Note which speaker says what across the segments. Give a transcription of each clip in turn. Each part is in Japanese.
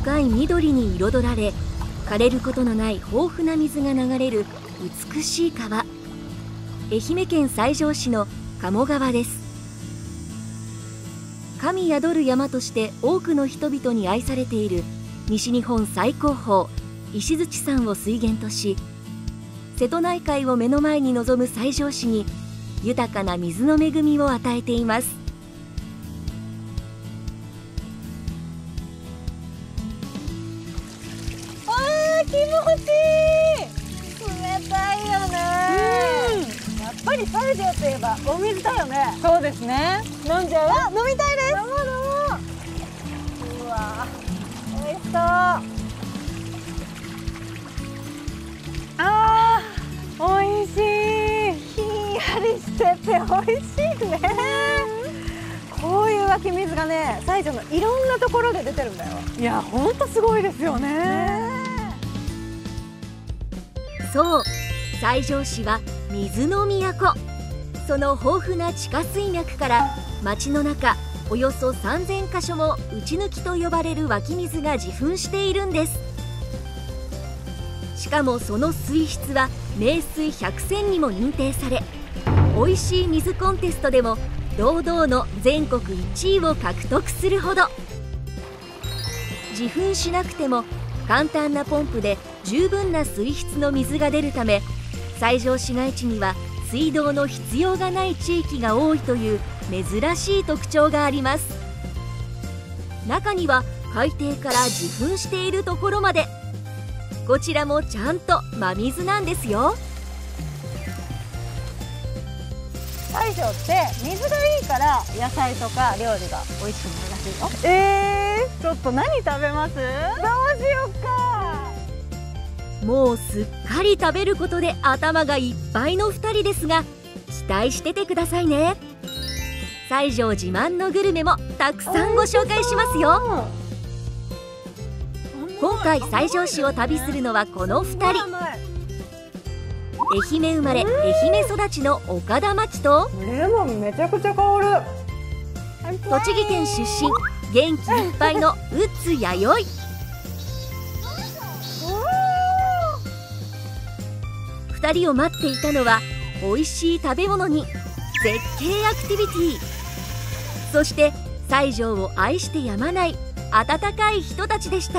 Speaker 1: 深い緑に彩られ、枯れることのない豊富な水が流れる美しい川、愛媛県西条市の鴨川です。神宿る山として多くの人々に愛されている西日本最高峰石鎚山を水源とし、瀬戸内海を目の前に臨む西条市に豊かな水の恵みを与えています。
Speaker 2: 気持ちいい。冷たいよね。やっぱり西条といえばお水だよね。そうですね。飲んじゃう？あ、飲みたいです。飲もう飲もう。うわ、美味しそう。あー、美味しい。ひんやりしてて美味しいね。こういう湧き水がね、西条のいろんなところで出てるんだよ。いや、ほんとすごいですよね。
Speaker 1: そう、西条市は水の都。その豊富な地下水脈から町の中およそ3000箇所も打ち抜きと呼ばれる湧き水が自噴しているんです。しかもその水質は名水百選にも認定され、おいしい水コンテストでも堂々の全国1位を獲得するほど。自噴しなくても簡単なポンプで十分な水質の水が出るため、西条市街地には水道の必要がない地域が多いという珍しい特徴があります。中には海底から自噴しているところまで。こちらもちゃんと真水なんですよ。
Speaker 2: 西条って水がいいから野菜とか料理が美味しくなるらしいよ。ちょっと何食べます？どうしようか。
Speaker 1: もうすっかり食べることで頭がいっぱいの2人ですが、期待しててくださいね。西条自慢のグルメもたくさんご紹介しますよ。今回西条市を旅するのはこの2人。愛媛生まれ愛媛育ちの岡田真希と、
Speaker 2: レモンめちゃくちゃ香る
Speaker 1: 栃木県出身元気いっぱいのウッズ弥生。2人を待っていたのは美味しい食べ物に絶景アクティビティ、そして西条を愛してやまない温かい人たちでした。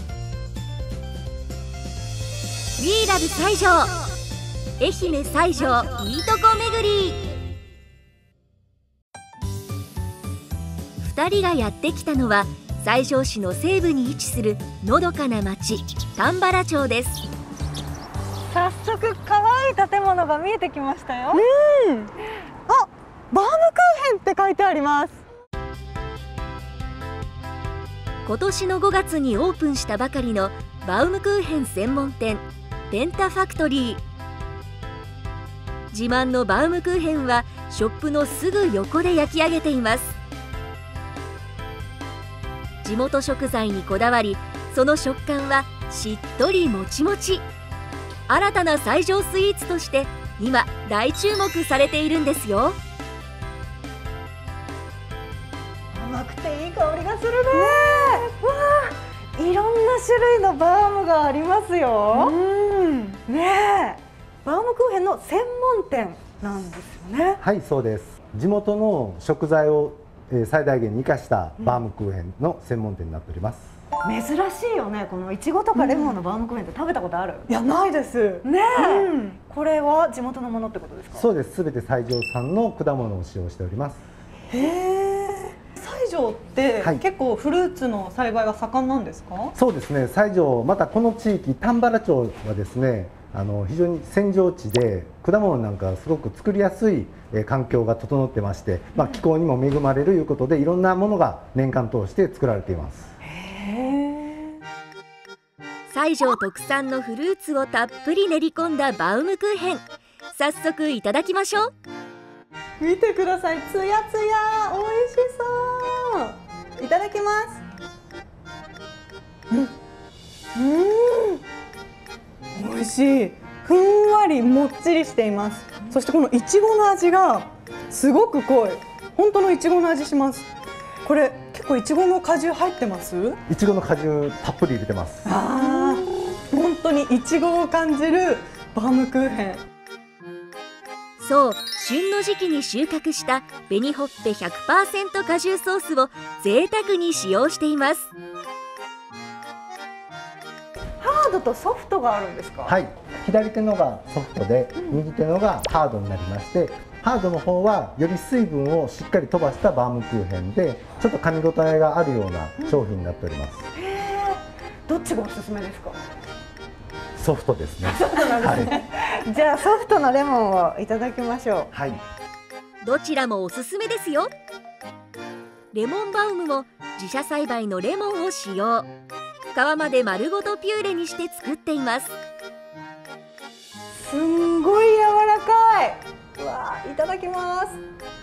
Speaker 1: We Love 西条、愛媛西条いいとこ巡り。2人がやってきたのは西条市の西部に位置するのどかな町丹原町です。
Speaker 2: 早速可愛い建物が見えてきましたよ。あ、バームクーヘンって書いてあります。
Speaker 1: 今年の5月にオープンしたばかりのバウムクーヘン専門店ペンタファクトリー。自慢のバウムクーヘンはショップのすぐ横で焼き上げています。地元食材にこだわり、その食感はしっとりもちもち。新たな西条スイーツとして今大注目されているんですよ。
Speaker 2: 甘くていい香りがするね。わあ、いろんな種類のバームがありますよ。ねえ、バームクーヘンの専門店なんですよね。
Speaker 3: はい、そうです。地元の食材を最大限に生かしたバームクーヘンの専門店になっております。
Speaker 2: 珍しいよね。このいちごとかレモンのバームクーヘンって食べたことある？いや、ないですね。これは地元のものってことですか？
Speaker 3: そうです。すべて西条産の果物を使用しております。
Speaker 4: へえ。西条って、はい、結構フルーツの栽培が盛んなんですか？
Speaker 3: そうですね。西条、またこの地域丹原町はですね、非常に扇状地で果物なんかすごく作りやすい環境が整ってまして、気候にも恵まれるということでいろんなものが年間通して作られています。
Speaker 1: 西条特産のフルーツをたっぷり練り込んだバウムクーヘン、早速いただきましょう。
Speaker 4: 見てください、つやつや、美味しそう。いただきます。美味しい。ふんわりもっちりしています。そしてこのいちごの味がすごく濃い。本当のいちごの味します。これ結結構いちごの果汁入ってます？
Speaker 3: いちごの果汁たっぷり入れてます。
Speaker 4: ああ、本当にいちごを感じるバームクーヘン。
Speaker 1: そう、旬の時期に収穫した紅ほっぺ 100% 果汁ソースを贅沢に使用しています。
Speaker 2: ハードとソフトがあるんですか？
Speaker 3: はい、左手のがソフトで、右手のがハードになりまして、ハードの方はより水分をしっかり飛ばしたバームクーヘンで、ちょっと噛み応えがあるような商品になっております。
Speaker 2: どっちがおすすめですか？
Speaker 3: ソフトですね。
Speaker 2: じゃあソフトのレモンをいただきましょう。
Speaker 3: はい。
Speaker 1: どちらもおすすめですよ。レモンバウムも自社栽培のレモンを使用。皮まで丸ごとピューレにして作っています。
Speaker 2: すんごい柔らかい。うわー、いただきます。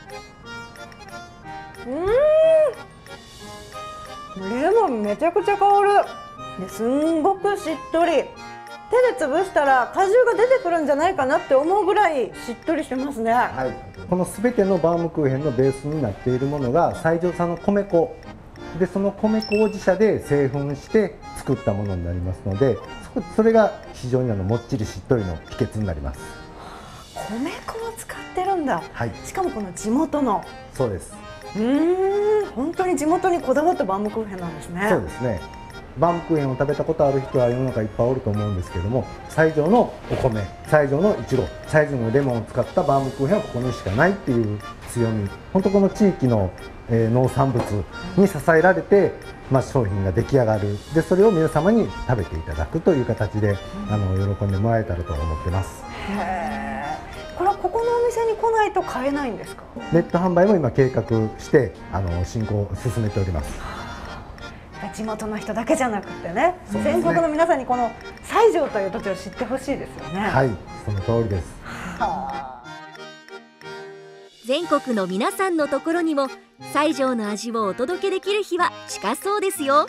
Speaker 2: レモンめちゃくちゃ香る。ですんごくしっとり。手で潰したら果汁が出てくるんじゃないかなって思うぐらいしっとりしてますね。
Speaker 3: はい、このすべてのバームクーヘンのベースになっているものが西条産の米粉で、その米粉を自社で製粉して作ったものになりますので、それが非常にもっちりしっとりの秘訣になります。
Speaker 2: 米粉を使ってるんだ。
Speaker 3: はい、
Speaker 2: しかもこの地元の。
Speaker 3: そうです。
Speaker 2: 本当に地元にこだわったバームクーヘンなんですね。
Speaker 3: そうですね。バームクーヘンを食べたことある人は世の中いっぱいおると思うんですけども、西条のお米、西条のいちご、西条のレモンを使ったバームクーヘンはここにしかないっていう強み、本当この地域の農産物に支えられて、商品が出来上がる。でそれを皆様に食べていただくという形で喜んでもらえたらと思ってます。
Speaker 2: これはここのお店に来ないと買えないんですか？
Speaker 3: ネット販売も今計画して進行を進めております。
Speaker 2: 地元の人だけじゃなくてね、全国の皆さんにこの西条という土地を知ってほしいですよね。
Speaker 3: はい、その通りです。
Speaker 1: 全国の皆さんのところにも西条の味をお届けできる日は近そうですよ。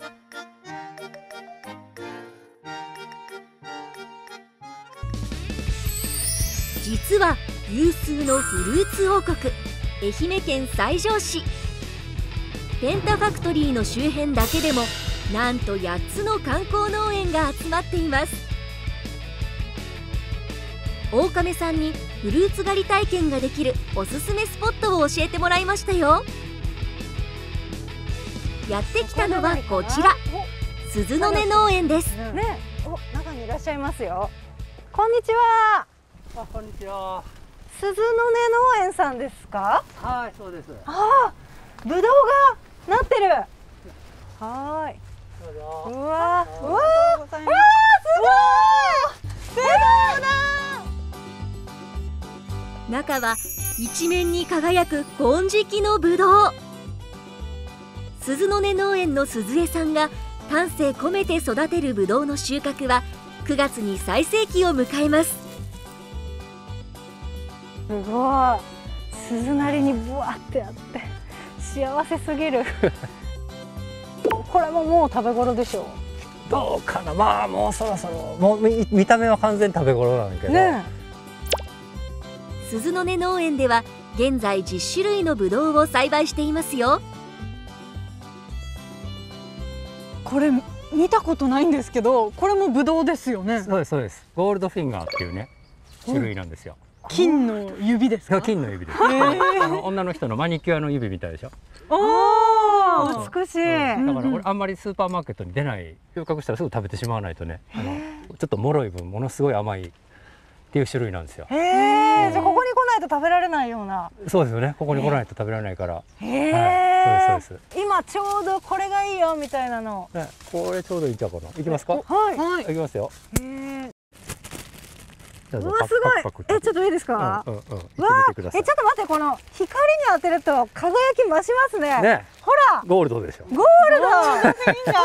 Speaker 1: 実は有数のフルーツ王国、愛媛県西条市。ペンタファクトリーの周辺だけでもなんと8つの観光農園が集まっています。大亀さんにフルーツ狩り体験ができるおすすめスポットを教えてもらいましたよ。やってきたのはこちら、鈴の音農園です。
Speaker 2: ね、中にいらっしゃいますよ。こんにちは。
Speaker 5: こんにちは。
Speaker 2: 鈴の音農園さんですか？
Speaker 5: はい、そうです。
Speaker 2: ぶどうがなってる。はい。うわ、すごい。ぶどうだ。
Speaker 1: 中は一面に輝く金色のぶどう。鈴の音農園の鈴江さんが丹精込めて育てるぶどうの収穫は9月に最盛期を迎えます。
Speaker 2: すごい。鈴なりにブワってあって幸せすぎる。これももう食べ頃でしょう。
Speaker 5: どうかな、もうそろそろ、もう見た目は完全に食べ頃なんだけど。ね、
Speaker 1: 鈴の音農園では現在10種類のぶどうを栽培していますよ。
Speaker 4: これ見たことないんですけど、これもぶどうですよね。
Speaker 5: そうですそうです。ゴールドフィンガーっていうね種類なんですよ。
Speaker 4: 金の指ですか？
Speaker 5: 金の指です。女の人のマニキュアの指みたいでしょ。
Speaker 2: 美しい。
Speaker 5: だからこれあんまりスーパーマーケットに出ない。収穫したらすぐ食べてしまわないとね、ちょっと脆い分ものすごい甘いっていう種類なんですよ。
Speaker 2: じゃあここに来ないと食べられないような。
Speaker 5: そうですよね。ここに来ないと食べられないから。はい、そうですそうです。
Speaker 2: 今ちょうどこれがいいよみたいなの。
Speaker 5: これちょうどいいんちゃうかな。いきますか。
Speaker 2: はい。
Speaker 5: いきますよ。
Speaker 2: うわ、すごい。ちょっといいですか？わあ、ちょっと待って、この光に当てると輝き増しますね。ね、ほら、
Speaker 5: ゴールドでしょ。
Speaker 2: ゴールド。ほら、ゴールドフィン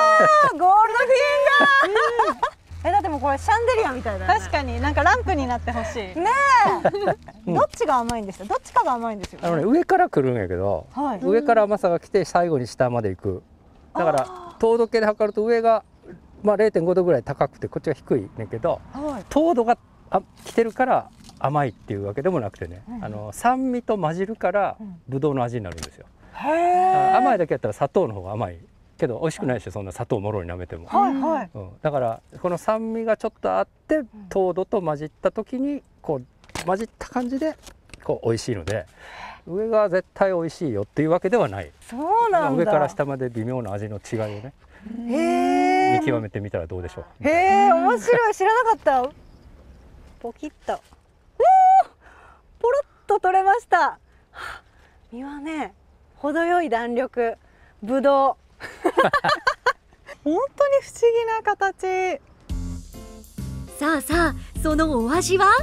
Speaker 2: ガー。だってもうこれシャンデリアみたいだね。
Speaker 4: 確かになんかランプになってほしい。ね
Speaker 2: え。どっちが甘いんですか？どっちかが甘いんですよ。
Speaker 5: 上から来るんやけど、上から甘さが来て最後に下まで行く。だから糖度計で測ると上が0.5 度ぐらい高くてこっちが低いねんけど、糖度が来てるから甘いっていうわけでもなくてね、酸味と混じるからブドウの味になるんですよ。 甘いだけやったら砂糖の方が甘いけど美味しくないでしょ、そんな砂糖もろに舐めても。だからこの酸味がちょっとあって糖度と混じった時にこう混じった感じでこう美味しいので、上が絶対美味しいよっていうわけではない。
Speaker 2: そうなんだ。
Speaker 5: 上から下まで微妙な味の違いをね見極めてみたらどうでしょう。
Speaker 2: へえ、面白い、知らなかった。ポキッと、ポロッと取れました。身はね、程よい弾力、ぶどう。
Speaker 4: 本当に不思議な形。
Speaker 1: さあさあ、そのお味は？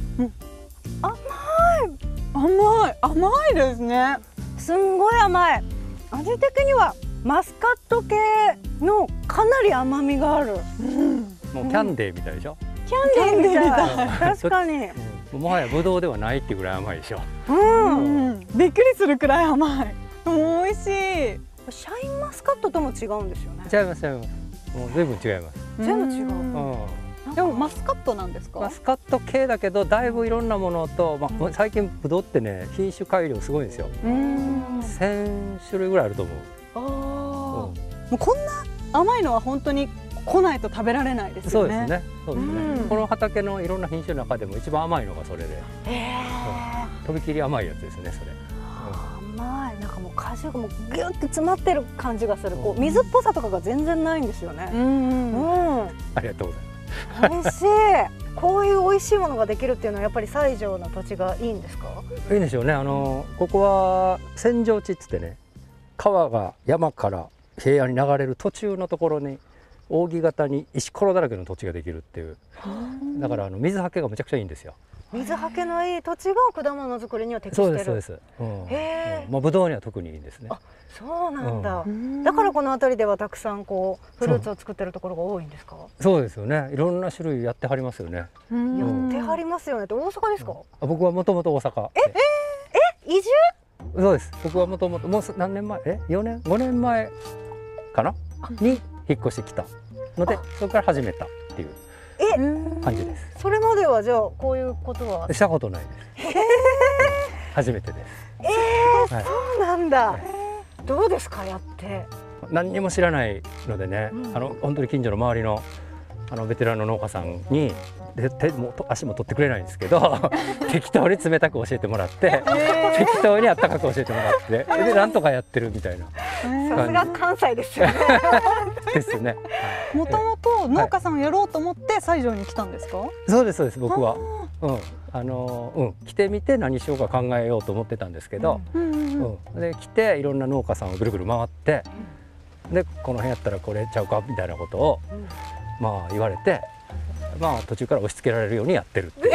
Speaker 4: 甘いですね。
Speaker 2: すんごい甘い。味的にはマスカット系のかなり甘みがある。
Speaker 5: もうキャンデーみたいでしょ。
Speaker 2: キャンデーみたい。確かに。
Speaker 5: もはやブドウではないっていうぐらい甘いでしょ。
Speaker 4: びっくりするくらい甘い。美味しい。
Speaker 2: シャインマスカットとも違うんですよね。
Speaker 5: 違います、違います。もう随分違います。
Speaker 2: 全部違う。
Speaker 4: でもマスカットなんですか？
Speaker 5: マスカット系だけどだいぶいろんなものと、最近ブドウってね品種改良すごいんですよ。1000種類ぐらいあると思う。
Speaker 4: もうこんな甘いのは本当に来ないと食べられないですよね。
Speaker 5: そうですね。そうですね。この畑のいろんな品種の中でも一番甘いのがそれで、とびきり甘いやつですね、それ。
Speaker 2: 甘い、なんかもう果汁がもうギュッて詰まってる感じがする。こう水っぽさとかが全然ないんですよね。
Speaker 5: ありがとうございます。
Speaker 2: 美味しい。こういう美味しいものができるっていうのはやっぱり西条の土地がいいんですか？
Speaker 5: いいんでしょうね。ここは扇状地っつってね、川が山から平野に流れる途中のところに扇形に石ころだらけの土地ができるっていう。だから水はけがめちゃくちゃいいんですよ。
Speaker 2: 水はけのいい土地が果物作りには適してる。
Speaker 5: そうです。もうブドウには特にいいですね。
Speaker 2: そうなんだ。だからこの辺りではたくさんこうフルーツを作ってるところが多いんですか？
Speaker 5: そうですよね。いろんな種類やってはりますよね。
Speaker 2: やってはりますよね。って大阪ですか？
Speaker 5: 僕はもともと大阪。
Speaker 2: 移住？
Speaker 5: そうです。僕はもともともう何年前？4年5年前かなに引っ越してきたので、そこから始めたっていう感じです。
Speaker 2: それまではじゃあこういうことは
Speaker 5: したことないです。初めてです。
Speaker 2: そうなんだ。どうですか、やって。
Speaker 5: 何にも知らないのでね、本当に近所の周りのベテランの農家さんに手も足も取ってくれないんですけど適当に冷たく教えてもらって適当にあったかく教えてもらってでなんとかやってるみたいな。
Speaker 2: さすが関西ですよね。
Speaker 5: ですね。
Speaker 4: もともと農家さんをやろうと思って西条に来たんですか？
Speaker 5: そうです、そうです。僕は来てみて何しようか考えようと思ってたんですけど、で来ていろんな農家さんをぐるぐる回ってでこの辺やったらこれちゃうかみたいなことを言われて、途中から押し付けられるようにやってるっていう。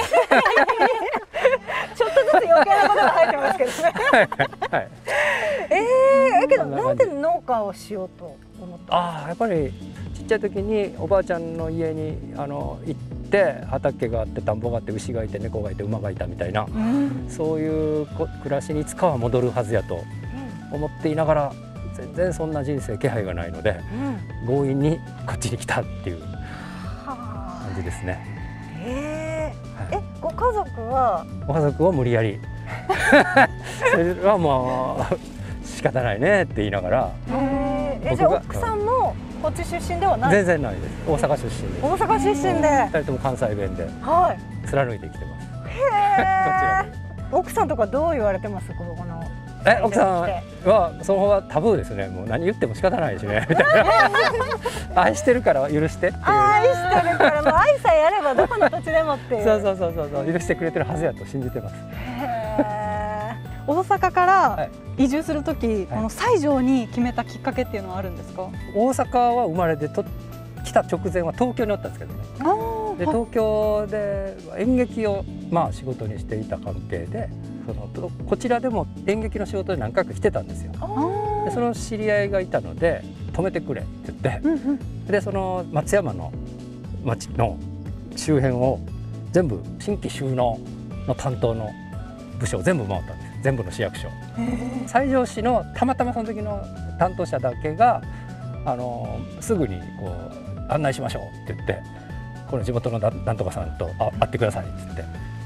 Speaker 2: ちょっとずつ余計なことが入ってますけどね。けどなんで農家をしようと思ったんですか？
Speaker 5: やっぱりちっちゃい時におばあちゃんの家に行って畑があって田んぼがあって牛がいて猫がいて馬がいたみたいな、そういう暮らしにいつかは戻るはずやと思っていながら全然そんな人生気配がないので、強引にこっちに来たっていう感じですね。
Speaker 2: ご家族は？
Speaker 5: ご家族は無理やりそれはもう仕方ないねって言いながら。
Speaker 2: じゃあ奥さんもこっち出身ではない？
Speaker 5: 全然ないです。大阪出身で。
Speaker 2: 大阪出身で。
Speaker 5: 2人とも関西弁で貫いてきてます。
Speaker 2: 奥さんとかどう言われてます？この
Speaker 5: 奥さんはその方はタブーですね。もう何言っても仕方ないしねみたいな。愛してるから許してっていう。
Speaker 2: 愛してるからもう愛さえあればどこの土地でもっていう。
Speaker 5: そう許してくれてるはずやと信じてます。
Speaker 4: 大阪から移住するとき、西条に決めたきっかけっていうのはあるんですか？
Speaker 5: 大阪は生まれて来た直前は東京におったんですけどね。で東京で演劇を仕事にしていた関係で、こちらでも演劇の仕事で何回か来てたんですよ。でその知り合いがいたので泊めてくれって言って、でその松山の町の周辺を全部新規就農の担当の部署を全部回ったんです。全部の市役所。西条市のたまたまその時の担当者だけがすぐにこう案内しましょうって言って、この地元のなんとかさんと会ってくださいって言って、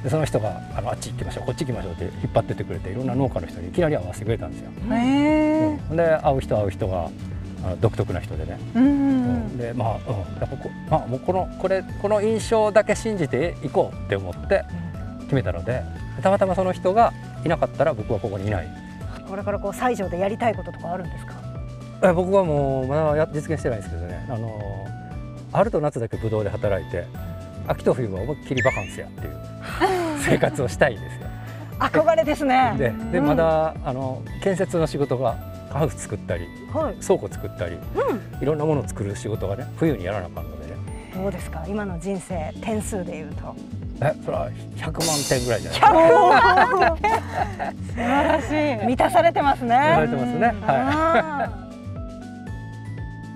Speaker 5: でその人があっち行きましょうこっち行きましょうって引っ張ってってくれていろんな農家の人にいきなり会わせてくれたんですよ。で会う人が独特な人でね、でやっぱもうこの印象だけ信じていこうって思って決めたので、たまたまその人がいなかったら僕はここにいない。
Speaker 2: これから西条でやりたいこととかあるんですか？
Speaker 5: 僕はもうまだ実現してないんですけどね、春と夏だけブドウで働いて秋と冬は思いっきりバカンスやっていう生活をしたいんですよ。
Speaker 2: 憧れですね。
Speaker 5: でまだ建設の仕事がハウス作ったり、倉庫作ったり、いろんなものを作る仕事がね冬にやらなあかんのでね。
Speaker 2: どうですか今の人生点数でいうと？
Speaker 5: それは100万点ぐらいじゃないですか。
Speaker 2: 素晴らしい。満たされてますね。
Speaker 5: 満たされてますね。はい。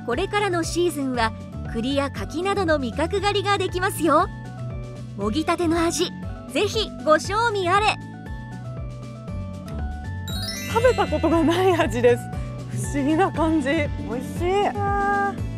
Speaker 1: これからのシーズンは栗や柿などの味覚狩りができますよ。もぎたての味、ぜひご賞味あれ。
Speaker 4: 食べたことがない味です。不思議な感じ。
Speaker 2: 美味しい。